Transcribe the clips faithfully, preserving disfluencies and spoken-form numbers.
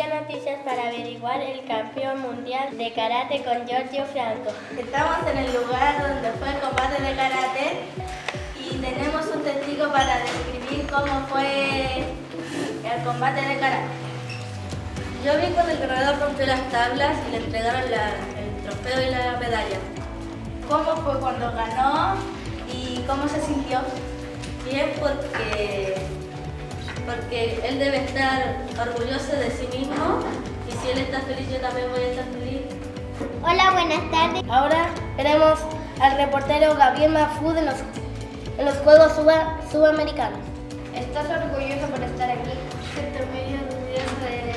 Melipilla Noticias para averiguar el campeón mundial de karate con Giorgio Franco. Estamos en el lugar donde fue el combate de karate y tenemos un testigo para describir cómo fue el combate de karate. Yo vi cuando el corredor rompió las tablas y le entregaron la, el trofeo y la medalla. ¿Cómo fue cuando ganó y cómo se sintió? Bien, porque, porque él debe estar orgulloso de sí mismo y si él está feliz, yo también voy a estar feliz. Hola, buenas tardes. Ahora tenemos al reportero Gabriel Mahfoud en los, en los Juegos Suba, Sudamericanos. ¿Estás orgulloso por estar aquí? Estoy muy orgulloso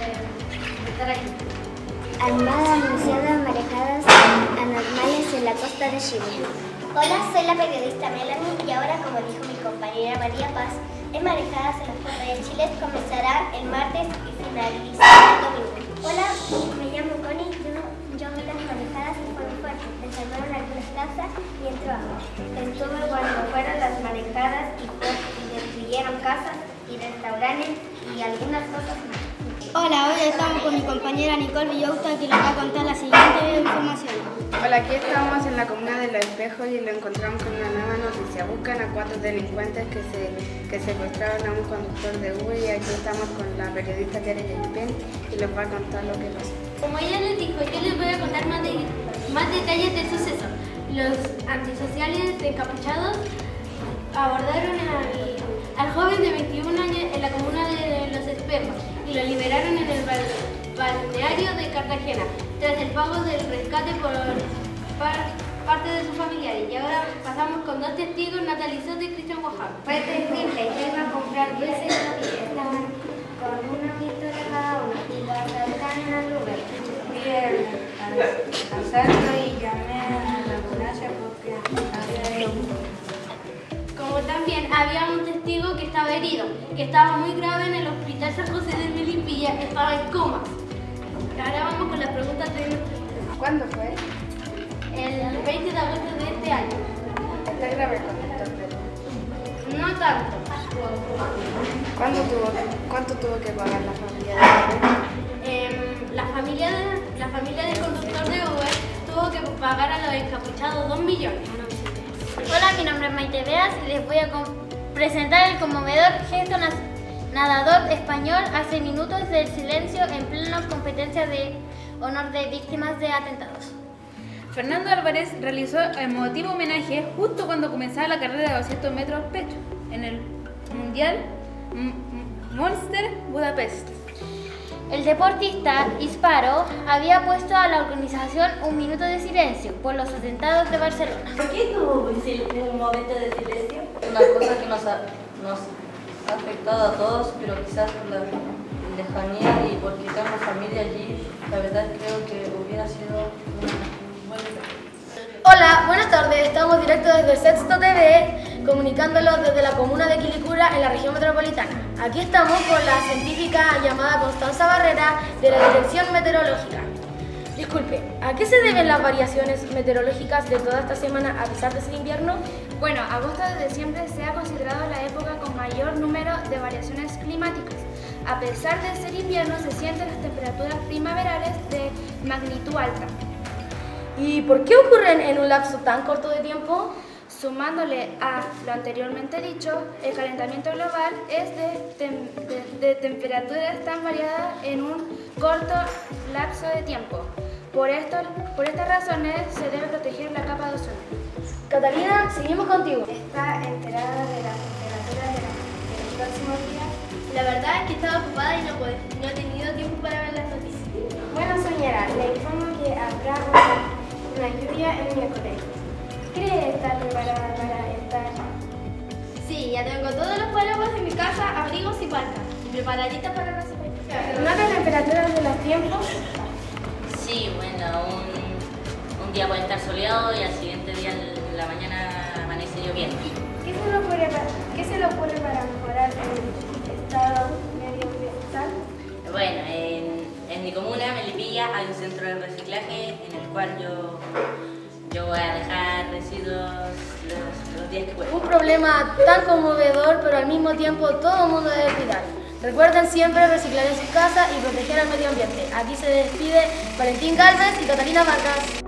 de estar aquí. Armada anunciada marejadas anormales en la costa de Chile. Hola, soy la periodista Melanie y ahora, como dijo mi compañera María Paz, en marejadas en la costa de Chile comenzará el martes y finalizará el domingo. Hola, me llamo Connie, yo, yo vi las marejadas y fueron fuertes, desarmaron algunas casas y entró agua. Estuve cuando fueron las marejadas y, fue, y destruyeron casas y restaurantes y algunas cosas más. Hola, hoy estamos con mi compañera Nicole Villauta, que nos va a contar la siguiente información. Hola, aquí estamos en la comuna de Los Espejos y lo encontramos con una nueva noticia. Buscan a cuatro delincuentes que se que secuestraron a un conductor de Uber y aquí estamos con la periodista Tere Yaipen y les va a contar lo que pasó. Como ella les dijo, yo les voy a contar más, de, más detalles del suceso. Los antisociales encapuchados abordaron al, al joven de veintiún años en la comuna de Los Espejos y lo liberaron en el balneario de Cartagena tras el pago del rescate por par, parte de sus familiares. Y ahora pasamos con dos testigos, Natalie Soto y Cristian Oaxaca. Fue terrible, yo iba a comprar dulces y estaban con una pistola cada uno y lo asaltaron al Uber. Fui al asalto y llamé a la ambulancia porque había ido. Como también había un testigo que estaba herido, que estaba muy grave en el hospital San José de Melipilla, estaba en coma. Ahora vamos con las preguntas de nuestro. ¿Cuándo fue? El veinte de agosto de este año. ¿Está grave el conductor de Uber? No tanto. ¿Cuánto tuvo, ¿Cuánto tuvo que pagar la familia de Uber? Eh, la, familia de, la familia del conductor de Uber tuvo que pagar a los encapuchados dos millones. Hola, mi nombre es Maite Beas y les voy a presentar el conmovedor gesto nadador español hace minutos del silencio en plena competencia de honor de víctimas de atentados. Fernando Álvarez realizó emotivo homenaje justo cuando comenzaba la carrera de doscientos metros pecho en el Mundial Monster Budapest. El deportista Hisparo había puesto a la organización un minuto de silencio por los atentados de Barcelona. ¿Por qué tuvo un momento de silencio? Una cosa que nos ha, nos ha afectado a todos, pero quizás por la lejanía y porque tengo familia allí, la verdad creo que hubiera sido un buen día. Hola, buenas tardes. Estamos directo desde Sexto T V, comunicándolos desde la comuna de Quilicura, en la región metropolitana. Aquí estamos con la científica llamada Constanza Barrera, de la Dirección Meteorológica. Disculpe, ¿a qué se deben las variaciones meteorológicas de toda esta semana a pesar de ser invierno? Bueno, agosto desde siempre se ha considerado la época con mayor número de variaciones climáticas. A pesar de ser invierno, se sienten las temperaturas primaverales de magnitud alta. ¿Y por qué ocurren en un lapso tan corto de tiempo? Sumándole a lo anteriormente dicho, el calentamiento global es de, tem de, de temperaturas tan variadas en un corto lapso de tiempo. Por, esto, por estas razones se debe proteger la capa de ozono. Catalina, seguimos contigo. ¿Está enterada de las temperaturas de, la, de los próximos días? La verdad es que estaba ocupada y no, pude, no he tenido tiempo para ver las noticias. Bueno, señora, le informo que habrá una, una lluvia el miércoles. ¿Cree estar preparada para estar? Sí, ya tengo todos los paraguas en mi casa, abrigos y palcas, preparaditas para la superficie. ¿Nota temperaturas de los tiempos? Sí, bueno, un, un día puede estar soleado y al siguiente día en la mañana amanece lloviendo. ¿Qué se le ocurre para, qué se le ocurre para mejorar el estado medioambiental? Bueno, en, en mi comuna, Melipilla, hay un centro de reciclaje en el cual yo, yo voy a dejar residuos los, los días que pueda. Un problema tan conmovedor, pero al mismo tiempo todo el mundo debe cuidar. Recuerden siempre reciclar en sus casas y proteger al medio ambiente. Aquí se despide Valentín Galvez y Catalina Vargas.